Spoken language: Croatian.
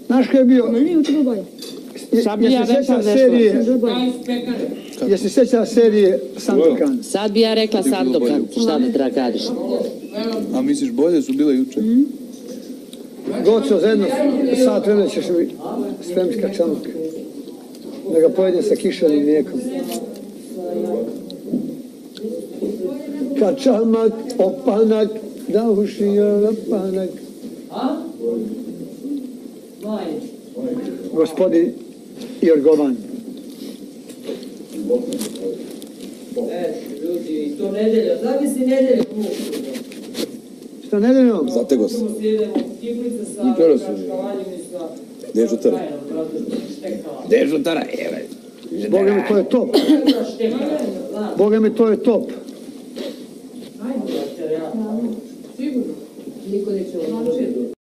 Znaš ko je bio? Sad bi ja rekla Jesi se sjeća serije Sandokan? Sad bi ja rekla Sandokan, šta da treba kažeš? A misliš bolje su bile juče? Goco, za jedno sat vremena ćeš mi spremiti kačamak. Da ga pojedem sa kišovim mlijekom. Kačamak, opanak, da ušio opanak. Gospodin Jorgovan. Ljudi, to nedelja, zamisli nedelju. Što nedeljom? Zatego se. Gdje je žutara? Gdje je žutara? Boga mi, to je top. Boga mi, to je top. Sigurno. Niko neće